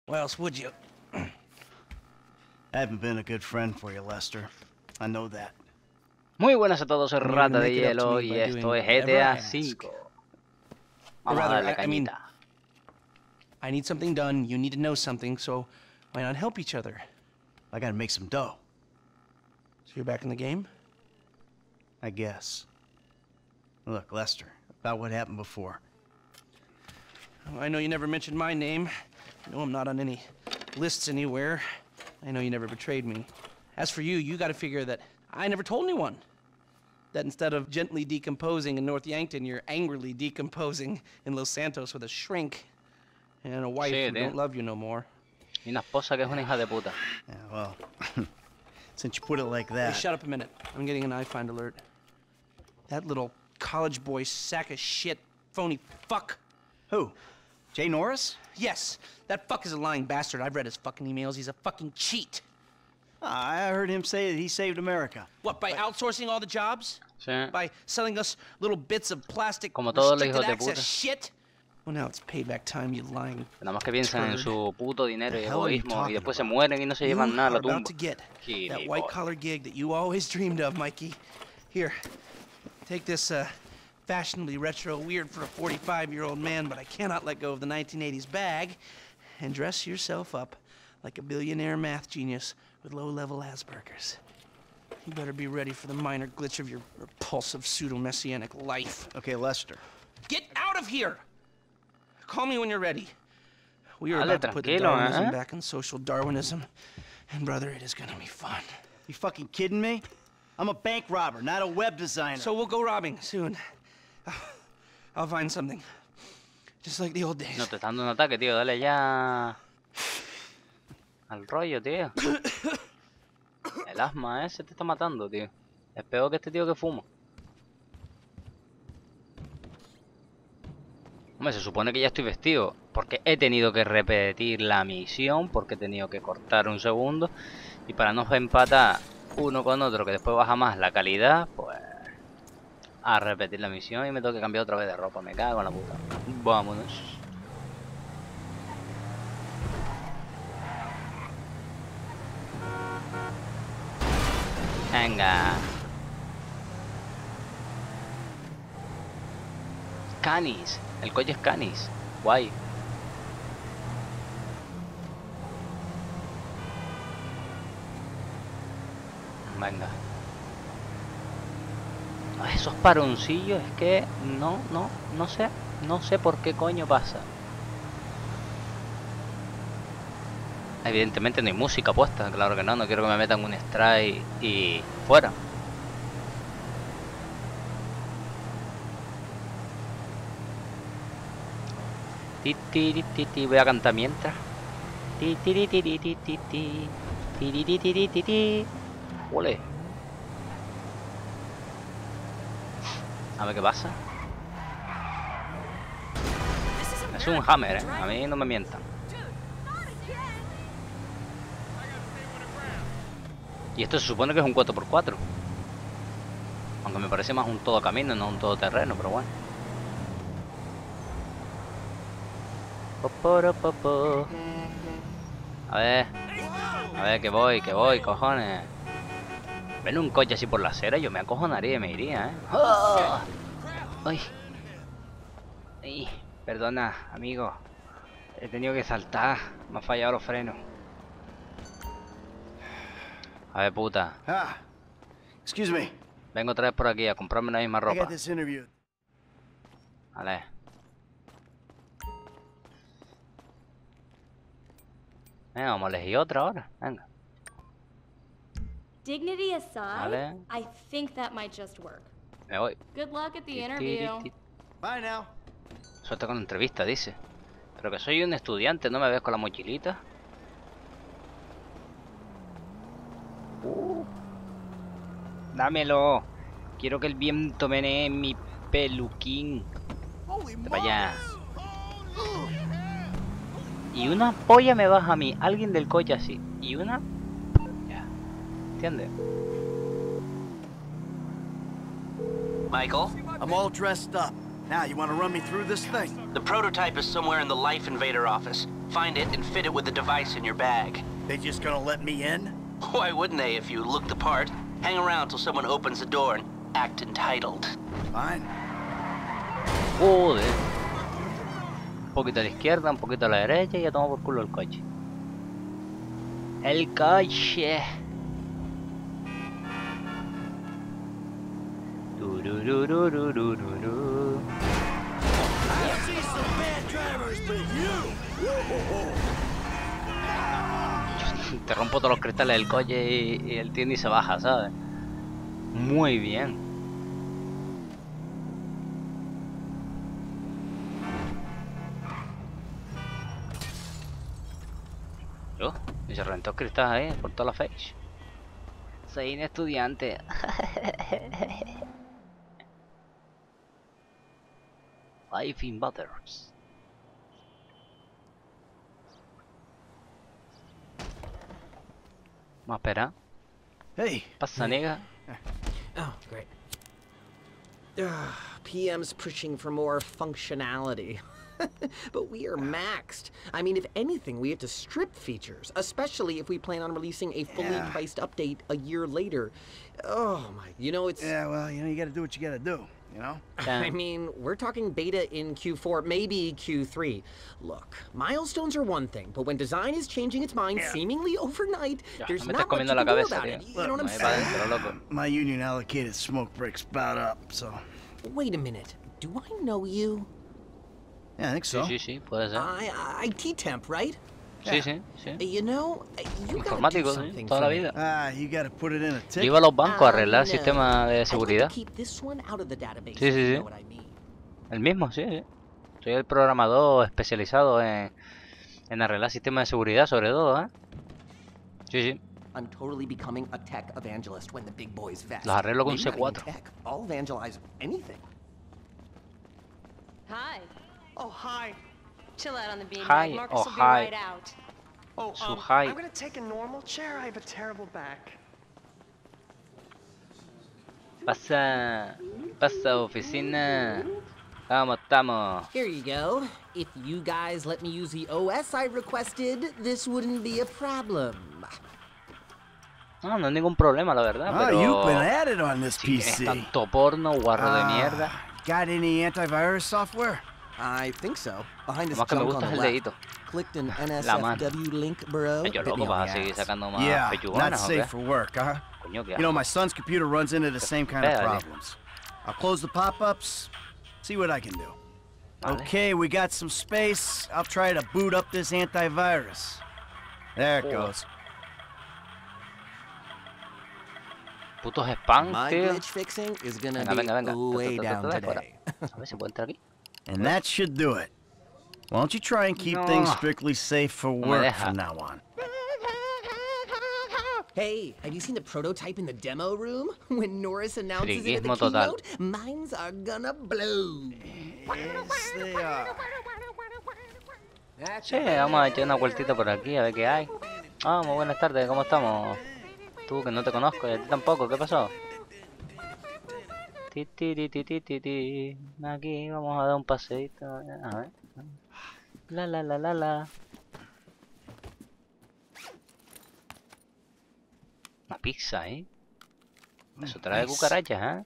Why else would you? I haven't been a good friend for you, Lester. I know that. Muy buenas a todos, soy And you're gonna Rata de make it up to Hielo me y by esto doing es whatever GTA I ask. V. Or Vamos a rather, darle I mean, cañita. I need something done, you need to know something, so why not help each other? I gotta make some dough, So you're back in the game? I guess. Look, Lester, about what happened before. Oh, I know you never mentioned my name. I know I'm not on any lists anywhere. I know you never betrayed me. As for you, you gotta figure that I never told anyone. That instead of gently decomposing in North Yankton, you're angrily decomposing in Los Santos with a shrink and a wife Sí, who tío. don't love you no more. Y una esposa que es una hija de puta. Yeah, well, since you put it like Hey, that... shut up a minute. I'm getting an iFind alert. That little college boy sack of shit, phony fuck. Who? Jay Norris? Yes, that fuck is a lying bastard. I've read his fucking emails. He's a fucking cheat. I heard him say that he saved America. What, by outsourcing all the jobs? Sí. By selling us little bits of plastic Como todos los restricted hijos de access puta. shit? Well, now it's payback time, you lying Nada más que piensan en turd. su puto dinero y The hell are you egoísmo y talking después se about? mueren y no se You llevan nada a are la about tumba. to get that Gilipollas. white-collar gig that you always dreamed of, Mikey. Here, take this fashionably retro weird for a 45-year-old man, but I cannot let go of the 1980s bag, and dress yourself up like a billionaire math genius with low-level Asperger's. You better be ready for the minor glitch of your repulsive pseudo-messianic life. Okay, Lester. Get out of here! Call me when you're ready. We are Dale, about to put the tranquilo, Darwinism ¿eh? back in social Darwinism, and brother, it is gonna be fun. You fucking kidding me? I'm a bank robber, not a web designer. So we'll go robbing soon. I'll find something. Just like the old days. No, te está dando un ataque, tío. Dale ya al rollo, tío. El asma ese te está matando, tío. Es peor que este tío que fuma. Hombre, se supone que ya estoy vestido. Porque he tenido que repetir la misión. Porque he tenido que cortar un segundo. Y para no empatar uno con otro, que después baja más la calidad, pues... a repetir la misión y me tengo que cambiar otra vez de ropa. Me cago en la puta. Vámonos. Venga. Canis. El coche es Canis. Guay. Venga. Esos paroncillos es que no sé por qué coño pasa. Evidentemente no hay música puesta, claro que no quiero que me metan un strike y fuera. Voy a cantar mientras. Ole. A ver qué pasa. Es un Hammer, a mí no me mientan. Y esto se supone que es un 4x4. Aunque me parece más un todo camino, no un todo terreno, pero bueno. A ver que voy, cojones. Ven un coche así por la acera, yo me acojonaría y me iría, ¡Oh! ¡Ay! ¡Ay! Perdona, amigo. He tenido que saltar. Me han fallado los frenos. A ver, puta. Ah, excuse me. Vengo otra vez por aquí a comprarme la misma I ropa. got this interview. Vale. Venga, vamos a elegir otra ahora. Venga. Dignity aside, Vale. I think that might just work. Me voy. Good luck at the interview. Bye now. Suerte con la entrevista, dice. Pero que soy un estudiante, ¿no me ves con la mochilita? Dámelo. Quiero que el viento menee mi peluquín. Vete para allá. Y una polla me baja a mí. Alguien del coche así. Y una... Ya. ¿Entiendes? Michael, I'm all dressed up. Now, you want to run me through this thing? the prototype is somewhere in the Life Invader office. Find it and fit it with the device in your bag. They just gonna let me in? Why wouldn't they if you look the part? Hang around till someone opens the door and act entitled. Fine. Joder. Un poquito a la izquierda, un poquito a la derecha y ya tomo por culo el coche. El coche. Tururururururu. Te rompo todos los cristales del coche y el tío ni se baja, ¿sabes? Muy bien. Y se reventó el cristal ahí por toda la fecha. Soy un estudiante. Life in Butters. Vamos a esperar. Hey. Pasa, nega. Oh, great. PM's pushing for more functionality. But we are maxed. I mean, if anything, we have to strip features, especially if we plan on releasing a fully priced update a year later. Oh my, you know, it's... Yeah, well, you know, you gotta do what you gotta do, you know? I mean, we're talking beta in Q4, maybe Q3. Look, milestones are one thing, but when design is changing its mind seemingly overnight, there's me not estás much you comiendo la can do cabeza, about tío. it. You know what I'm Me va saying? adentro, loco. My union allocated smoke breaks about up, so... Wait a minute. Do I know you? Yeah, I think so. Sí, sí, puede ser. IT temp, right? Sí, sí, sí. You know, you gotta do Informático, sí, something toda for la me. vida. You gotta put it in a Yo ticket. iba a los bancos a arreglar el No. sistema de I'd like to seguridad. keep this one out of the database, Sí, sí, if you sí. know what I mean. El mismo, sí, sí. Soy el programador especializado en arreglar sistemas de seguridad, sobre todo, ¿eh? Sí, sí. I'm totally becoming a tech evangelist when the big boys vest. Los arreglo con Maybe not C4. even tech. I'll evangelize anything. Hi. Oh, hi. Chill out on the beam. Hi, Marcus oh, will be hi. right out. Oh, So hi. I'm gonna take a normal chair. I have a terrible back. Pasa, oficina. ¿Cómo estamos? Here you go. If you guys let me use the OS I requested, this wouldn't be a problem. No, no hay ningún problema, la verdad, Oh, pero... you've been at it on this Si tienes PC. tanto porno, guarro de mierda. Got any antivirus software? I think so. Behind this Lo más que me junk gusta on es the el left. dedito. Clicked an La mano. NSFW link, bro. Yo, Bit me loco, on vas a the seguir ass. sacando más Yeah, not pechuganas, ¿o qué? safe for work, huh? Coño, ¿qué You know, haces? my son's computer runs into the same kind of Fea, tío. problems. I'll close the pop-ups, see what I can do. Vale. Okay, we got some space. I'll try to boot up this antivirus. There it Oh. goes. Putos spam, My tío. glitch fixing is gonna Venga, venga, venga. be way Ta, ta, ta, down ta, ta, fuera. today. A ver si puedo entrar aquí. And that should do it. Why don't you try and keep No. things strictly safe for me work deja. from now on? Hey, have you seen the prototype in the demo room? When Norris announces it at the Friquismo total. keynote, minds are gonna blow. Yes, they are. Sí, vamos a echar una vueltita por aquí a ver qué hay. Vamos, buenas tardes, ¿cómo estamos? Tú que no te conozco y a ti tampoco, ¿qué pasó? Ti, ti, ti, ti, ti, ti, ti. Aquí vamos a dar un paseíto. A ver. La. Una pizza, ¿eh? Eso trae Nice. cucarachas, ¿eh?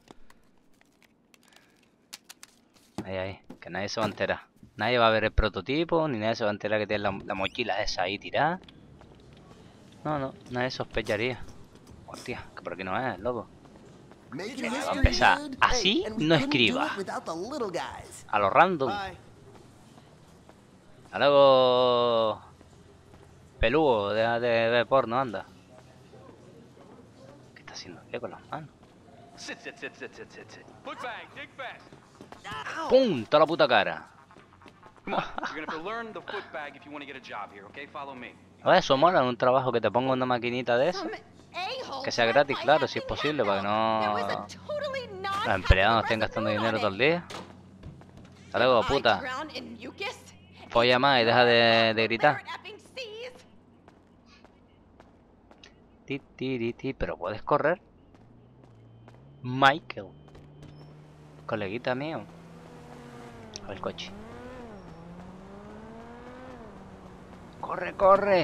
Ahí, que nadie se va a enterar. Nadie va a ver el prototipo, ni nadie se va a enterar que tiene la mochila esa ahí tirada. No, nadie sospecharía. Hostia, que por aquí no es, loco. Va a empezar así, no escriba. A lo random. Bye. A luego... Peludo, deja de ver porno, anda. ¿Qué está haciendo? ¿Qué con las manos? Sit. Foot bag, dig fast. ¡Pum! Toda la puta cara. Come on, you're gonna have to learn the foot bag if you want to get a job here, okay? Follow me. A ver, eso mola, un trabajo que te ponga una maquinita de eso. Que sea gratis, claro, si es posible, para que no... Los empleados no estén gastando dinero todo el día. Hasta luego, puta. Folla más y deja de gritar. Ti, pero puedes correr. Michael. Coleguita mío. A ver el coche. ¡Corre, corre!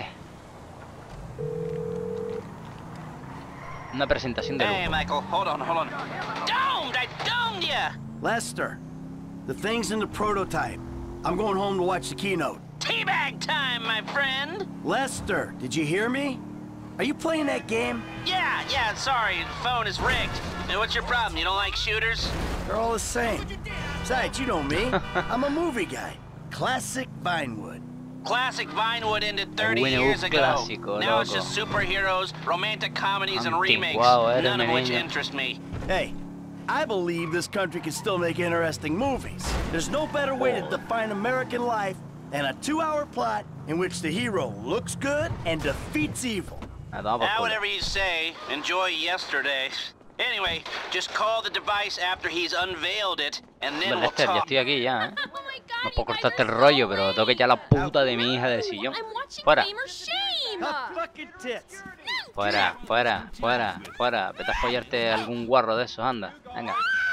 Una presentación de Hey, lujo. Michael, hold on. Domed! I domed ya! Lester, the thing's in the prototype. I'm going home to watch the keynote. Teabag time, my friend! Lester, did you hear me? Are you playing that game? Yeah, sorry, the phone is rigged. Now, what's your problem? You don't like shooters? They're all the same. Besides, you know me. I'm a movie guy. Classic Vinewood. Classic Vinewood ended 30 Bueno, years ago. clásico, Now it's loco. just superheroes, romantic comedies, and Anticuado, remakes, eres none of mi which niño. interest me. Hey, I believe this country can still make interesting movies. There's no better way to define American life than a 2-hour plot in which the hero looks good and defeats evil. Ah, toma por culo. Whatever you say, enjoy yesterday. Anyway, just call the device after he's unveiled it, and then Hombre, we'll Lester, ya talk. estoy aquí ya, ¿eh? Oh my god, No you puedo guys cortarte el are rollo, so pero tengo que echar la puta de mi hija del rude. sillón. I'm watching Fuera. Gamer Shame. fucking tits. Fuera, fuera, fuera, fuera. Vete a follarte algún guarro de esos, anda. Venga.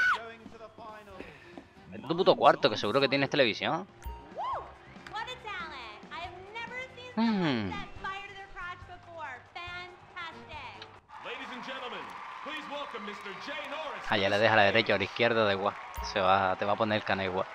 Vete a tu puto cuarto, que seguro que tienes televisión. What a talent. I have never seen Hmm. someone set fire to their crotch before. Fantastic. Ladies and gentlemen, please welcome Mr. Jay Norris. Ah, ya le deja a la derecha o a la izquierda, da igual. Te va a poner el cana igual.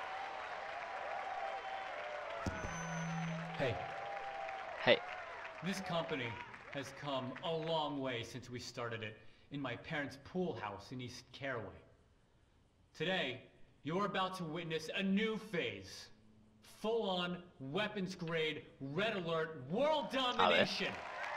Hey, Hey, this company has come a long way since we started it in my parents' pool house in East Caraway. Today, you're about to witness a new phase. Full-on, weapons-grade, red alert, world domination.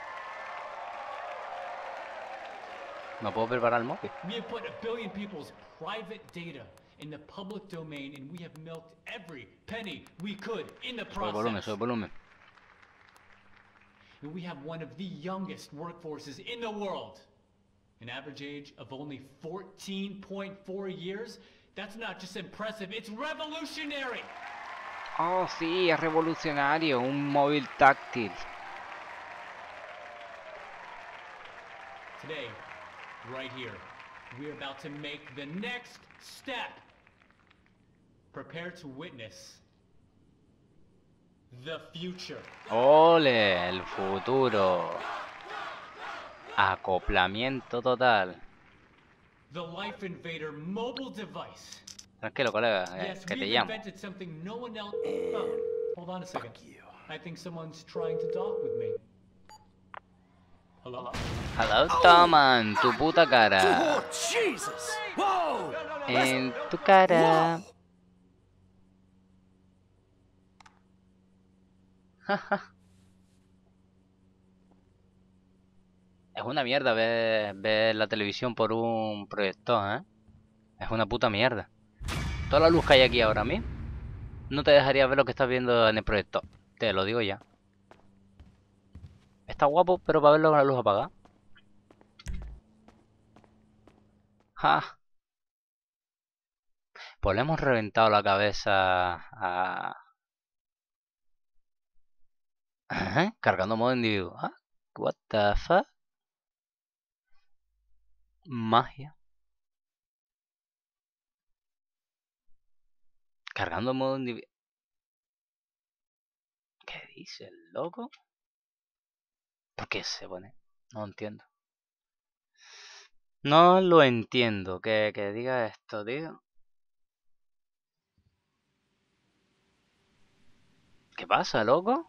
no puedo preparar el móvil. We have put 1 billion people's private data in the public domain, and we have milked every penny we could in the Sube el volumen, process. sube el volumen. And we have one of the youngest workforces in the world. An average age of only 14.4 years. That's not just impressive, it's revolutionary! Oh, sí, es revolucionario. Un móvil táctil. Today, right here, we're about to make the next step. Prepare to witness the future. Ole, el futuro. Acoplamiento total. The Life Invader mobile device. Tranquilo, colega, Yes, que te we've llamo. invented something no one else. Oh, hold on a second. I think someone's trying to talk with me. Hello? Hello, Toman, tu puta cara. Oh, Jesus! Whoa! En tu cara. Es una mierda ver la televisión por un proyector, ¿eh? Es una puta mierda. Toda la luz que hay aquí ahora mismo no te dejaría ver lo que estás viendo en el proyector. Te lo digo ya. Está guapo, pero para verlo con la luz apagada. ¡Ja! Pues le hemos reventado la cabeza a... Ajá, cargando modo individuo. ¿Ah? What the fuck? Magia. Cargando modo individuo. ¿Qué dice el loco? ¿Por qué se pone? No entiendo. No lo entiendo. Que diga esto, tío. ¿Qué pasa, loco?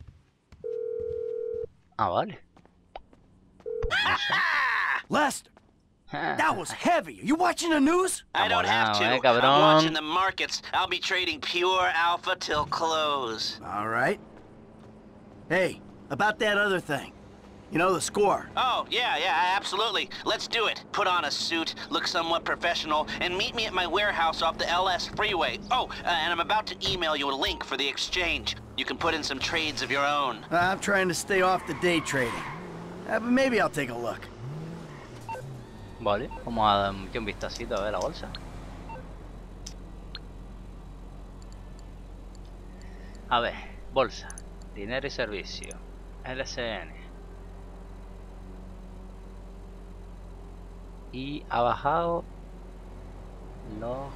Ah, vale. No sé. Lester, that was heavy. Are you watching the news? I don't have to. Molado, I'm cabrón. watching the markets. I'll be trading pure alpha till close. All right. Hey, about that other thing. You know, the score. Oh, yeah, absolutely. Let's do it. Put on a suit, look somewhat professional, and meet me at my warehouse off the LS freeway. Oh, and I'm about to email you a link for the exchange. You can put in some trades of your own. I'm trying to stay off the day trading. But maybe I'll take a look. Vale, vamos a dar un vistacito a ver la bolsa. A ver, bolsa, dinero y servicio, LSN. Y ha bajado los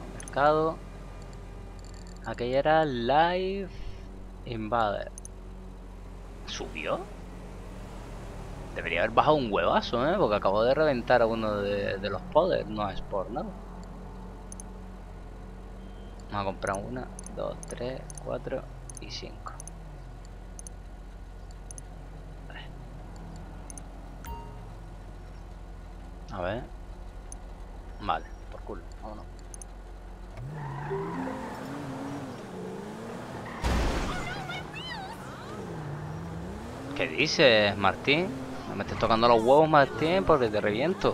mercados. Aquella era Live Invader. ¿Subió? Debería haber bajado un huevazo, ¿eh? Porque acabo de reventar a uno de los podders. No es por nada. Vamos a comprar 1, 2, 3, 4 y 5. A ver. Vale, por culo, vámonos. ¿Qué dices, Martín? No me estés tocando los huevos, Martín, porque te reviento.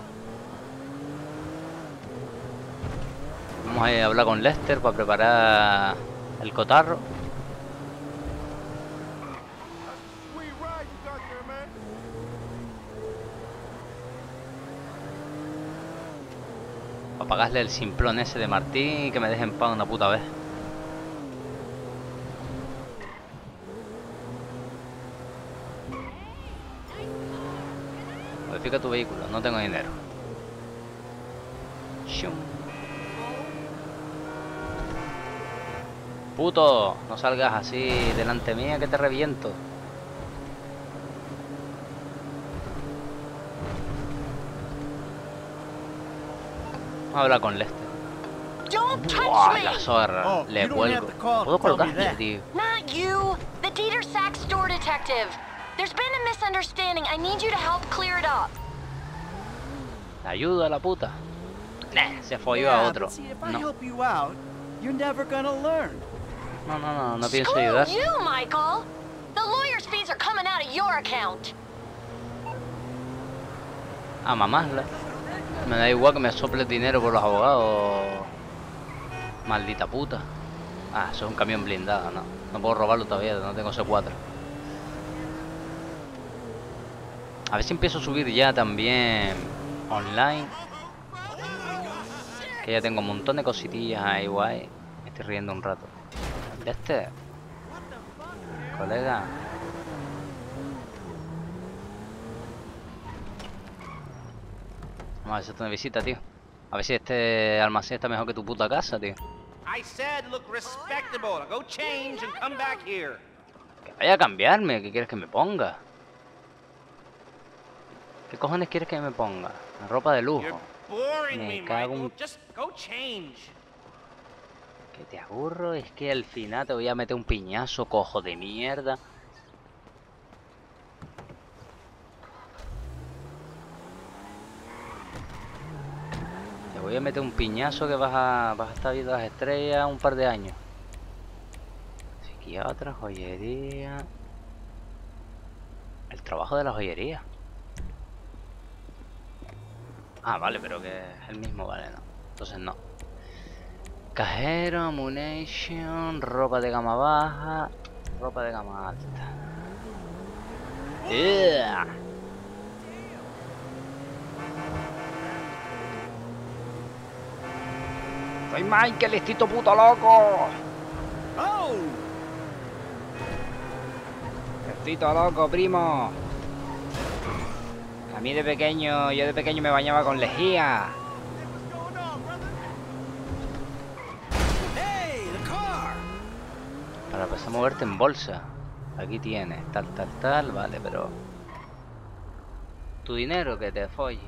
Vamos a ir a hablar con Lester para preparar el cotarro. Para pagarle el simplón ese de Martín y que me dejen en paz una puta vez. Modifica tu vehículo, no tengo dinero. Shum. Puto, no salgas así delante mía que te reviento. Vamos a hablar con Lester. ¡Buah, la zorra! Le cuelgo. ¿Puedo colgarle, tío? Not you, the Dieter Sachs store detective. There's been a misunderstanding. I need you to help clear it up. ¿La ayuda a la puta? Se folló a otro. No. No pienso ayudar. Screw you, Michael. The lawyer's fees are coming out of your account. A mamarla. Me da igual que me sople dinero por los abogados. Maldita puta. Ah, eso es un camión blindado, no. No puedo robarlo todavía, no tengo C4. A ver si empiezo a subir ya también online. Que ya tengo un montón de cositillas ahí guay. Me estoy riendo un rato. Este colega. Vamos a ver si esto me visita, tío. A ver si este almacén está mejor que tu puta casa, tío. I said look respectable. Go change and come back here. Que vaya a cambiarme, ¿qué quieres que me ponga? ¿Qué cojones quieres que me ponga? Ropa de lujo. Me cago en... Just go change. Que te aburro, es que al final te voy a meter un piñazo, cojo de mierda. Te voy a meter un piñazo que vas a estar viendo las estrellas un par de años. Psiquiatra, joyería. El trabajo de la joyería. Ah, vale, pero que es el mismo, vale, no. Entonces no. Cajero, ammunition, ropa de gama baja, ropa de gama alta. ¡Soy Michael, estito puto loco! ¡Oh! ¡Estito loco, primo! A mí yo de pequeño me bañaba con lejía. Para empezar a moverte en bolsa. Aquí tienes, tal, vale, pero... Tu dinero que te folle.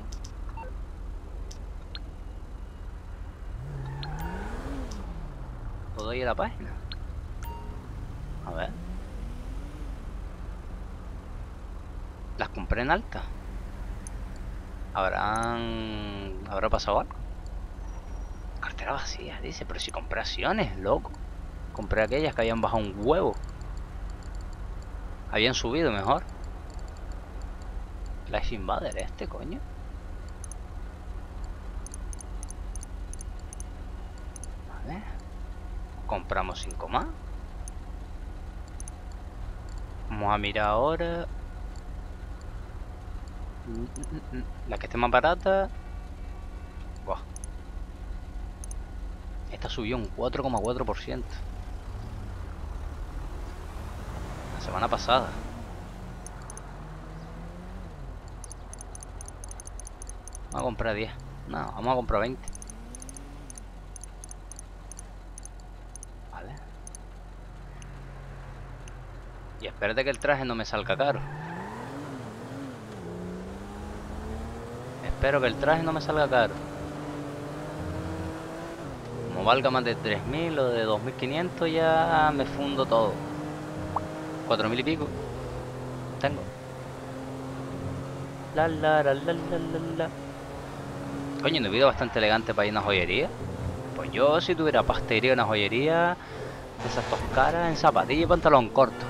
¿Puedo ir a la página? A ver. Las compré en alta. ¿Habrá pasado algo? Cartera vacía, dice, pero si compré acciones, loco. Compré aquellas que habían bajado un huevo. Habían subido mejor. Life Invader este, coño. Vale. Compramos 5 más. Vamos a mirar ahora. La que esté más barata. Buah. Esta subió un 4,4%. La semana pasada. Vamos a comprar 10. No, vamos a comprar 20. Vale. Y Espérate que el traje no me salga caro. Espero que el traje no me salga caro. Como valga más de 3.000 o de 2.500 ya me fundo todo. 4.000 y pico. Tengo. La. Coño, un video bastante elegante para ir a una joyería. Pues yo si tuviera pasta iría a una joyería de esas dos caras en zapatillas y pantalón corto.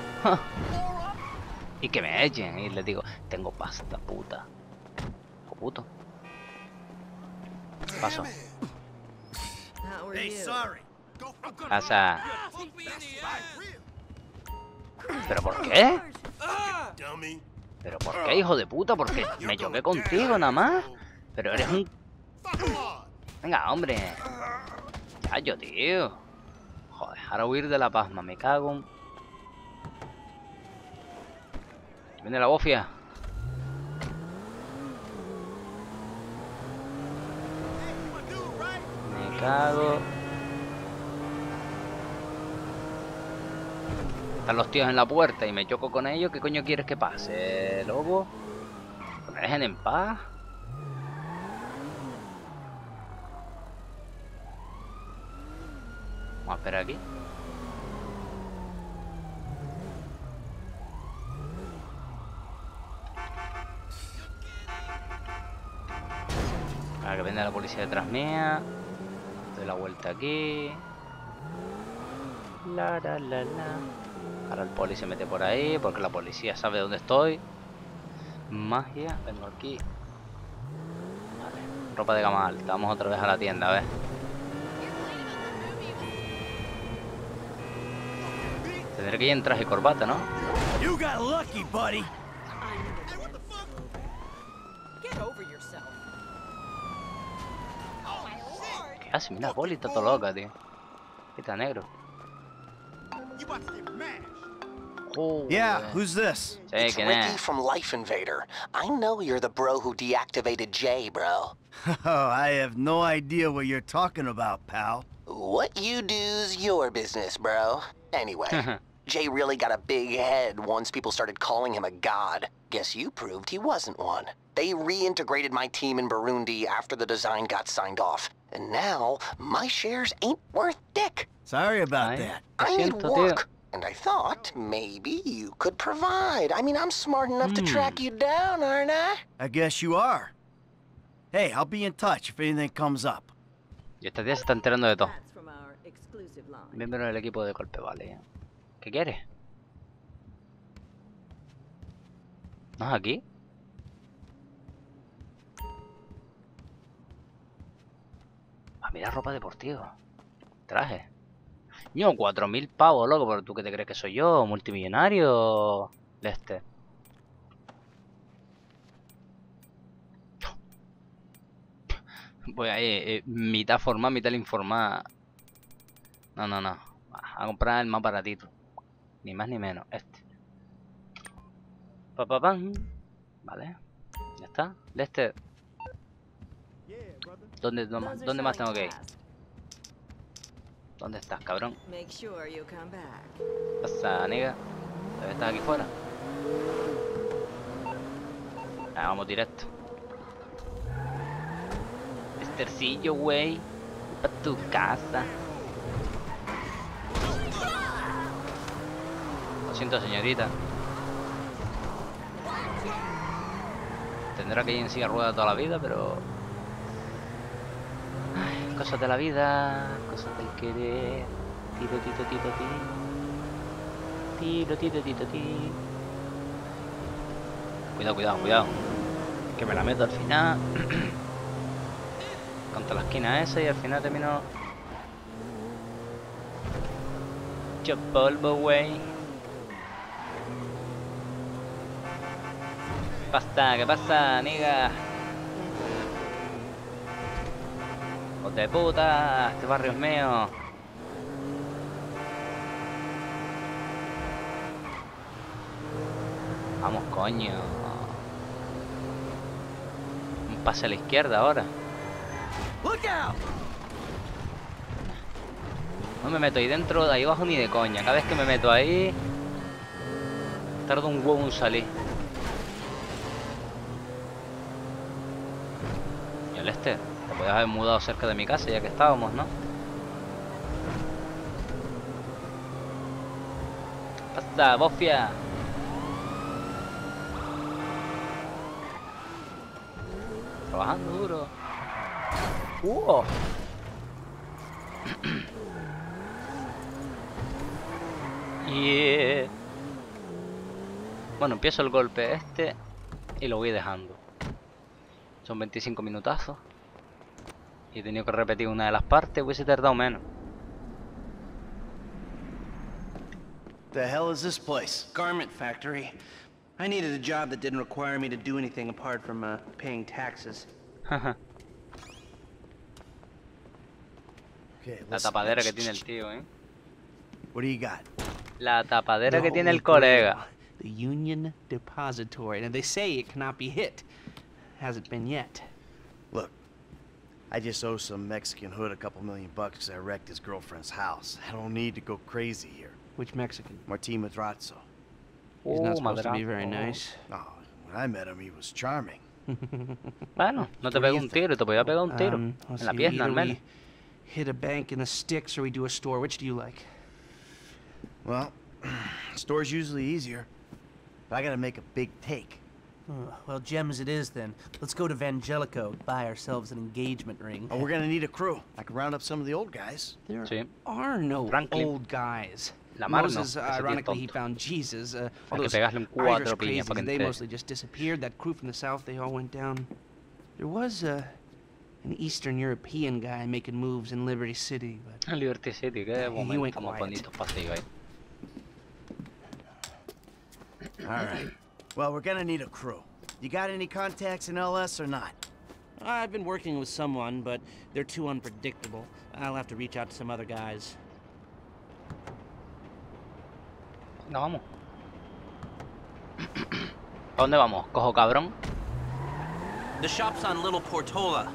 Y que me echen y les digo, tengo pasta, puta. O puto. Paso. Pasa. ¿Pero por qué? ¿Pero por qué, hijo de puta? Porque me choqué contigo nada más. Pero eres un... Venga, hombre. Chayo, tío. Joder, ahora huir de la pasma. Me cago en... Viene la bofia. Me cago. Están los tíos en la puerta y me choco con ellos. ¿Qué coño quieres que pase, lobo? ¿Que me dejen en paz? Vamos a esperar aquí. Ahora que viene la policía detrás mía. Doy la vuelta aquí. La. Ahora el poli se mete por ahí porque la policía sabe dónde estoy. Magia, vengo aquí. Vale, ropa de gama alta. Vamos otra vez a la tienda, a ver. Tendré que ir en traje y corbata, ¿no? You got lucky, buddy. ¿Qué hace? Mira, poli está todo loca, tío. Está negro. Yeah, who's this? Sí, ¿quién es? Ricky from Life Invader. I know you're the bro who deactivated Jay, bro. Oh, I have no idea what you're talking about, pal. What you do's your business, bro. Anyway, Jay really got a big head once people started calling him a god. Guess you proved he wasn't one. They reintegrated my team in Burundi after the design got signed off. And now, my shares ain't worth dick. Sorry about that. I need work. And I thought maybe you could provide. I mean, I'm smart enough to track you down, aren't I? I guess you are. Hey, I'll be in touch if anything comes up. Y esta tía se está enterando de todo. Miembro del equipo de golpe, vale. ¿Qué quieres? ¿No es aquí? Ah, mira, ropa deportiva. Traje. Yo, 4.000 pavos, loco, pero ¿tú qué te crees que soy yo? ¿Multimillonario? Lester. Voy ahí, mitad formal, mitad informar. No. A comprar el más baratito. Ni más ni menos, este. Pam. Vale. Ya está. Lester. ¿Dónde más tengo que ir? ¿Dónde estás, cabrón? ¿Qué pasa, nega? ¿Dónde estás aquí fuera? Ah, vamos directo. Lestercillo, güey. A tu casa. Lo siento, señorita. Tendrá que ir en silla de ruedas toda la vida, pero... Ay, cosas de la vida, cosas del querer. Tiro. Cuidado. Que me la meto al final. Contra la esquina esa y al final termino... Hecho polvo, güey. ¿Qué pasa, nigga? ¡Hijos de puta! Este barrio es mío. Vamos, coño. Un pase a la izquierda ahora. No me meto ahí dentro, de ahí abajo ni de coña. Cada vez que me meto ahí... Tarda un huevo en salir. Y el te podías haber mudado cerca de mi casa ya que estábamos, ¿no? ¡Pasa, bofia! Trabajando duro. Yeah. Bueno, empiezo el golpe este y lo voy dejando. Son 25 minutazos. Y he tenido que repetir una de las partes, hubiese tardado menos. The hell is this place? Garment factory. I needed a job that didn't require me to do anything apart from paying taxes. Okay, La tapadera que tiene el tío, ¿eh? What do you got? La tapadera que tiene el colega. The Union Depository. And they say it cannot be hit. Hasn't been yet. Look, I just owe some Mexican hood a couple $1,000,000 because I wrecked his girlfriend's house. I don't need to go crazy here. Which Mexican? Martín Madrazo. He's not supposed to be very nice. Oh, when I met him, he was charming. Bueno, no te pego un tiro, te podía pegar un tiro. En la pierna, al menos. Hit a bank in the sticks or we do a store. Which do you like? Well, store's usually easier, but I gotta make a big take. Well, gems it is then. Let's go to Vangelico, buy ourselves an engagement ring. Oh, we're gonna need a crew. I can round up some of the old guys. There are no old guys. Moses, ironically, he found Jesus. Those Irish crazies, they mostly just disappeared. That crew from the south, they all went down. There was an Eastern European guy making moves in Liberty City, but Liberty City, qué momento más bonito pasillo ahí. All right. Well, we're gonna need a crew. You got any contacts in LS or not? I've been working with someone, but they're too unpredictable. I'll have to reach out to some other guys. No, vamos. ¿A dónde vamos? ¿Cojo cabrón? The shop's on Little Portola.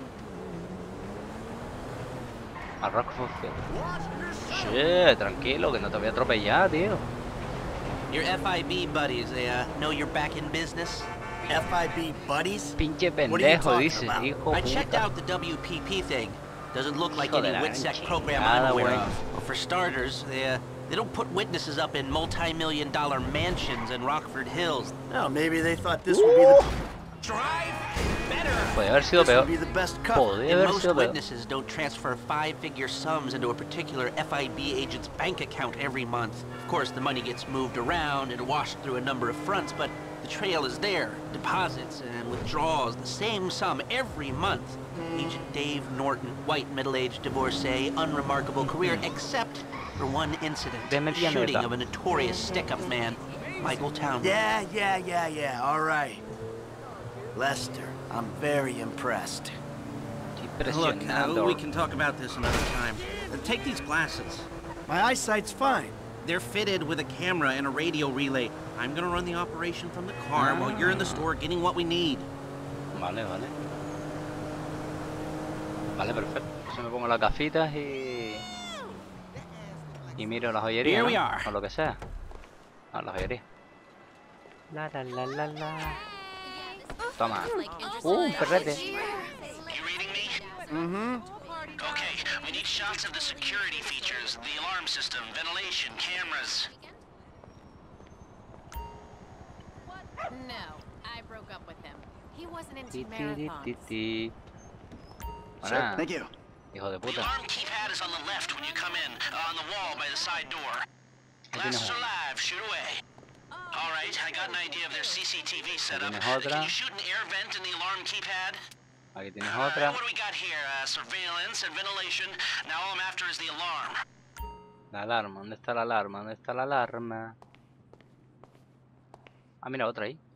Al Rockford Field. Shit, tranquilo, que no te voy a atropellar, tío. Your FIB buddies, they know you're back in business? FIB buddies? Pinche pendejo, dice, hijo I checked puta. out the WPP thing. Doesn't look like Hijo de any la WITSEC chingada, program I'm aware güey. of. Well, for starters, they don't put witnesses up in multi-million-dollar mansions in Rockford Hills. Oh, maybe they thought this would be the... Drive better! Podría haber sido peor. Podría haber Most sido peor. witnesses don't transfer five-figure sums into a particular FIB agent's bank account every month. Of course, the money gets moved around and washed through a number of fronts, but the trail is there. Deposits and withdrawals, the same sum every month. Agent Dave Norton, white, middle-aged divorcee, unremarkable career, except for one incident. The shooting of a notorious stick-up man, Michael Townley. Yeah, all right. Lester, I'm very impressed. Look, we can talk about this another time. Take these glasses. My eyesight's fine. They're fitted with a camera and a radio relay. I'm gonna run the operation from the car while you're in the store getting what we need. Vale. Vale, perfecto. Yo me pongo las gafitas y miro la joyería, Here we ¿no? are. O lo que sea. Ah, la joyería. La. Toma. Un perrete. Mm-hmm. Okay, we need shots of the security features, the alarm system, ventilation, cameras. No, I broke up with him. He wasn't into marathons. Buena. Thank you. Hijo de The puta. alarm keypad is on the left when you come in, on the wall by the side door. Glasses are live, shoot away. All right, I got an idea of their CCTV setup. Can you shoot an air vent in the alarm keypad? Aquí tienes otra. What do we got here? Surveillance and ventilation. Now all I'm after is the alarm. La alarma, ¿dónde está la alarma? ¿Dónde está la alarma? Ah, mira, otra ahí.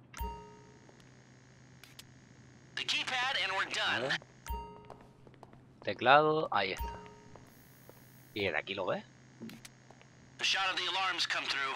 The keypad and we're done. Teclado, ahí está. ¿Y de aquí lo ves? The shot of the alarms come through.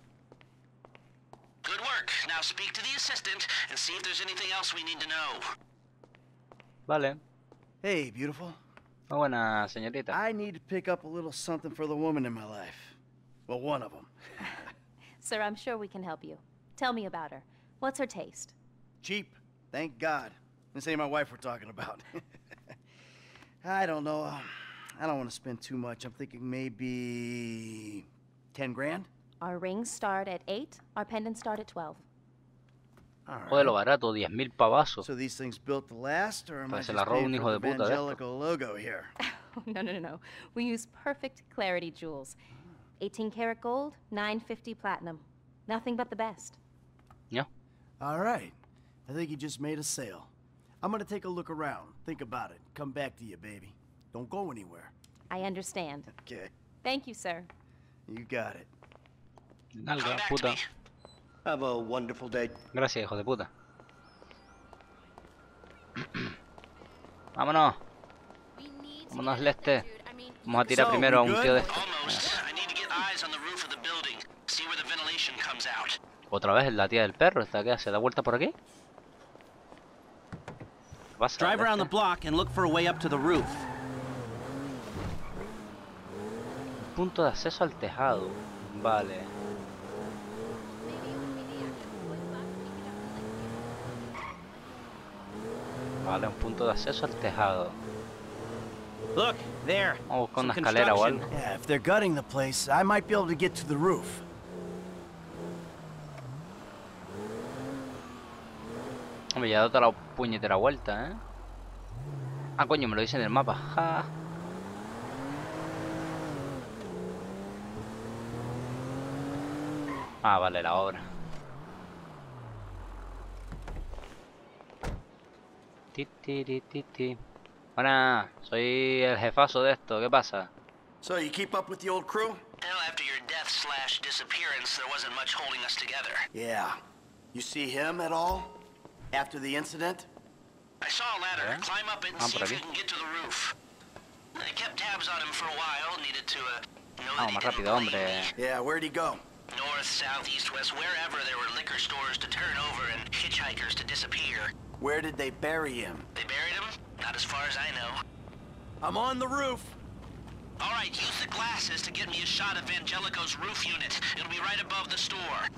Good work. Now speak to the assistant and see if there's anything else we need to know. Vale. Hey, beautiful. Muy buena, señorita. I need to pick up a little something for the woman in my life. Well, one of them. Sir, I'm sure we can help you. Tell me about her. What's her taste? Cheap, thank God. This ain't my wife we're talking about. I don't know. I don't want to spend too much. I'm thinking maybe 10 grand. Our rings start at 8. Our pendants start at 12. Joder, lo barato, 10.000 pavazos. So these things built to last, or am I Pues se just la roba paying un hijo for de the puta de esto. Evangelical logo here? No. We use perfect clarity jewels. 18 karat gold, 950 platinum. Nothing but the best. Yeah. All right. I think you just made a sale. I'm gonna take a look around. Think about it. Come back to you, baby. Don't go anywhere. I understand. Okay. Thank you, sir. You got it. Nalga, puta. Have a wonderful day. Gracias, hijo de puta. Vámonos. Vámonos, Leste. Vamos a tirar primero a un tío de esto. Otra vez la tía del perro. ¿Esta qué hace? ¿Da vuelta por aquí? ¿Qué pasa? Drive around the block and look for a way up to the roof. Punto de acceso al tejado. Vale. Vale, un punto de acceso al tejado. Look, there. Vamos a buscar una escalera o algo. Yeah, if they're gutting the place, I might be able to get to the roof. Hombre, ya he dado la puñetera vuelta, ¿eh? Ah, coño, me lo dice en el mapa. Ja. Ah, vale, la obra. Ti. Buena, soy el jefazo de esto. ¿Qué pasa? So you keep up with the old crew? Well, after your death/disappearance, there wasn't much holding us together. Yeah. You see him at all? After the incident? I saw a ladder. Climb up it and see if you can get to the roof. I kept tabs on him for a while. Needed to know that he más didn't rápido, blame hombre. me. Yeah, where'd he go? North, south, east, west, wherever there were liquor stores to turn over and hitchhikers to disappear. Where did they bury him? They buried him? Not as far as I know. I'm on the roof. All right, use the glasses to get me a shot of Angelico's roof unit. It'll be right above the store.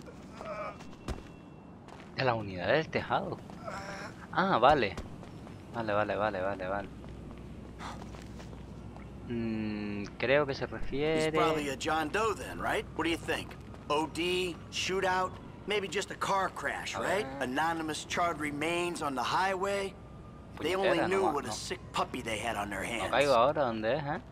De la unidad del tejado. Ah, vale. Vale. Creo que se He's refiere... probably a John Doe then, right? What do you think? OD, shootout, maybe just a car crash, right? Anonymous charred remains on the highway. They only knew what a sick puppy they had on their No hands. caigo ahora, ¿dónde es, eh?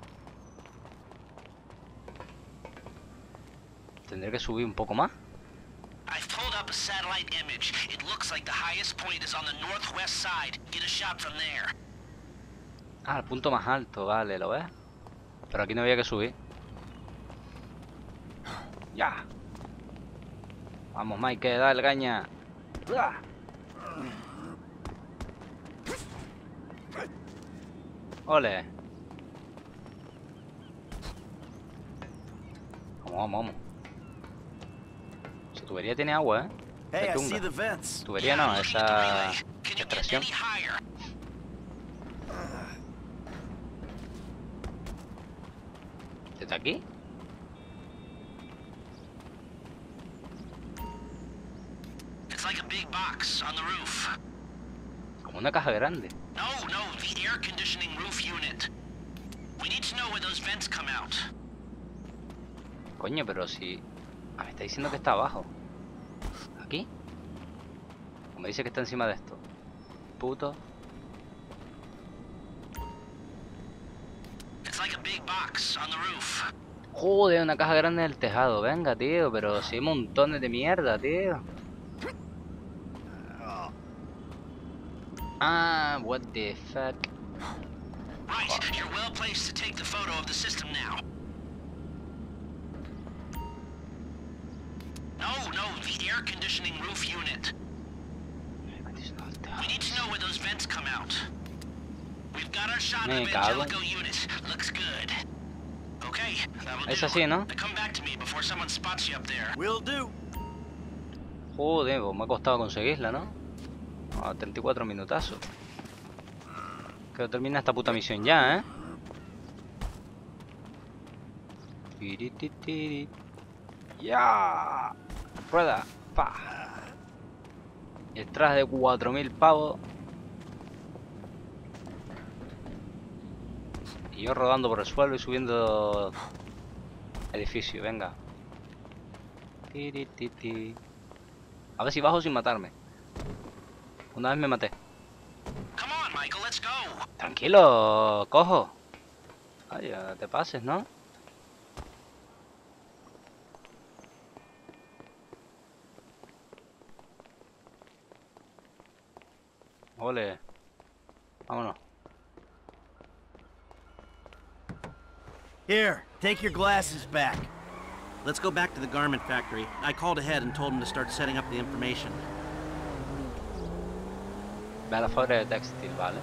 Tendré que subir un poco más. I've pulled up a satellite image. It looks like the highest point is on the northwest side. Get a shot from there. Ah, el punto más alto, vale, ¿lo ves? Pero aquí no había que subir. Ya. Vamos, Mike, dale caña. Ole. Vamos. Esa tubería tiene agua, ¿eh? Hey, I Tunga. see the vents. Tubería no, esa extracción. ¿Desde aquí? It's like a big box on the roof. Como una caja grande. No, the air conditioning roof unit. We need to know where those vents come out. Coño, pero si... Ah, me está diciendo que está abajo. ¿Aquí? O me dice que está encima de esto. Puto. It's like a big box on the roof. Joder, una caja grande en el tejado. Venga, tío, pero si hay montones de mierda, tío. Ah, what the fuck. Right, you're well placed to take the photo of the system now. No, the air conditioning roof unit. We need to know where those vents come out. We've got our shot of Angelico unit. Looks good. Okay, that'll do. Es así, ¿no? Come back to me before someone spots you up there. Will do. Joder, pues me ha costado conseguirla, ¿no? A 34 minutazos. Que termina esta puta misión ya, ¿eh? ¡Ya! ¡Rueda! Pa. Y el traje de 4000 pavos. Y yo rodando por el suelo y subiendo edificio, venga. A ver si bajo sin matarme. Una vez me maté. Tranquilo, cojo. Ay, ya te pases, ¿no? Ole. Vámonos. Here, take your glasses back. Let's go back to the garment factory. I called ahead and told him to start setting up the information. Ve a la fábrica de textil, ¿vale?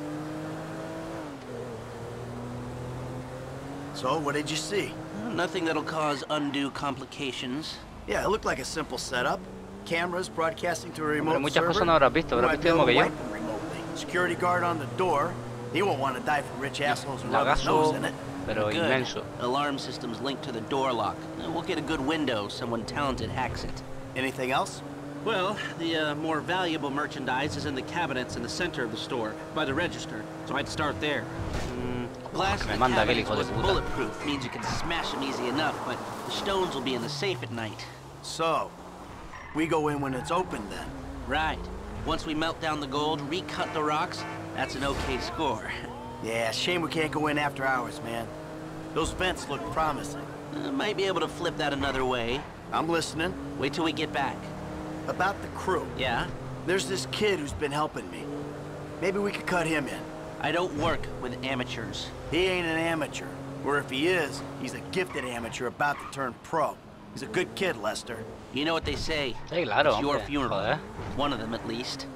So, what did you see? Nothing that'll cause undue complications. Yeah, it looked like a simple setup. Cameras broadcasting to a remote Pero muchas server. cosas no habrás visto mismo que yo. Security guard on the door. He won't want to die for rich assholes who rub his nose in it. Pero Good. inmenso. Alarm system's linked to the door lock. We'll get a good window. Someone talented hacks it. Anything else? Well, the more valuable merchandise is in the cabinets in the center of the store, by the register. So I'd start there. Glass in the cabinets was bulletproof, means you can smash them easy enough, but the stones will be in the safe at night. So, we go in when it's open then? Right. Once we melt down the gold, recut the rocks, that's an okay score. Yeah, shame we can't go in after hours, man. Those vents look promising. Might be able to flip that another way. I'm listening. Wait till we get back. About the crew. Yeah? There's this kid who's been helping me. Maybe we could cut him in. I don't work with amateurs. He ain't an amateur. Or if he is, he's a gifted amateur about to turn pro. He's a good kid, Lester. You know what they say. Sí, claro, It's your hombre. funeral. Joder. One of them, at least.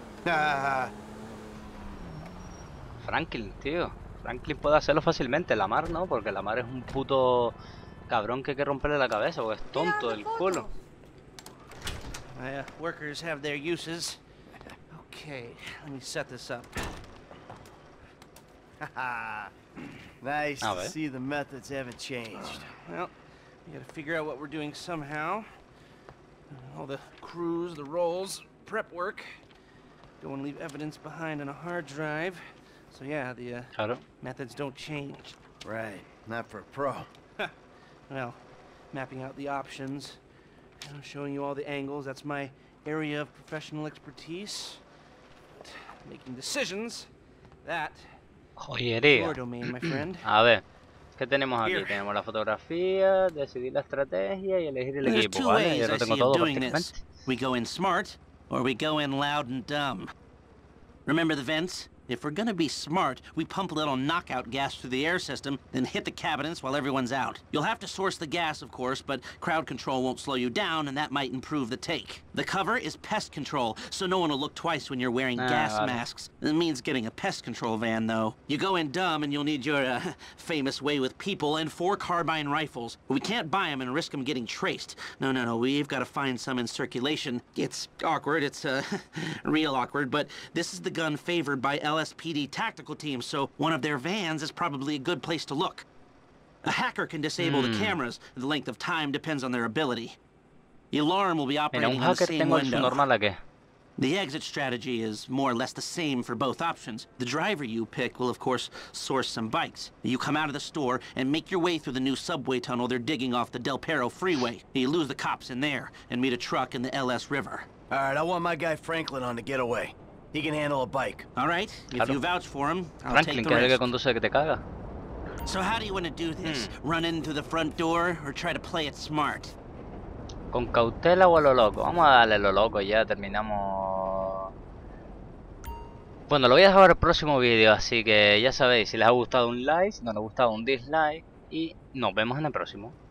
Franklin, tío. Franklin puede hacerlo fácilmente. Lamar no, porque Lamar es un puto cabrón que hay que romperle la cabeza, porque es tonto del culo. My workers have their uses. Okay, let me set this up. Nice to see the methods haven't changed. Well, we gotta figure out what we're doing somehow. All the crews, the rolls, prep work. Don't want to leave evidence behind on a hard drive. So yeah, the methods don't change. Right, not for a pro. Well, mapping out the options, showing you all the angles, that's my area of professional expertise. But making decisions, that Joyería. your domain, my friend. A ver, ¿qué tenemos aquí? Here. Tenemos la fotografía, decidir la estrategia y elegir el There's equipo, two ¿vale? ways Yo I lo tengo see todo of doing prácticamente. this. We go in smart, or we go in loud and dumb. Remember the vents? If we're gonna be smart, we pump a little knockout gas through the air system, then hit the cabinets while everyone's out. You'll have to source the gas, of course, but crowd control won't slow you down, and that might improve the take. The cover is pest control, so no one will look twice when you're wearing gas vale. masks. It means getting a pest control van, though. You go in dumb, and you'll need your famous way with people and 4 carbine rifles. We can't buy them and risk them getting traced. No, we've got to find some in circulation. It's awkward, it's real awkward, but this is the gun favored by LSPD tactical teams, so one of their vans is probably a good place to look. A hacker can disable the cameras. The length of time depends on their ability. The alarm will be Mira, operating un on the hacker same tengo el window. normal a qué. The exit strategy is more or less the same for both options. The driver you pick will, of course, source some bikes. You come out of the store and make your way through the new subway tunnel they're digging off the Del Perro freeway. You lose the cops in there and meet a truck in the LS River. All right, I want my guy Franklin on the getaway. He can handle a bike. All right, if Claro. you vouch for him, I'll Franklin, take the que es el que risk. conduce que te caga. So how do you want to do this? Run in through the front door or try to play it smart? ¿Con cautela o a lo loco? Vamos a darle lo loco, ya terminamos. Bueno, lo voy a dejar para el próximo vídeo, así que ya sabéis, si les ha gustado un like, si no les ha gustado un dislike y nos vemos en el próximo.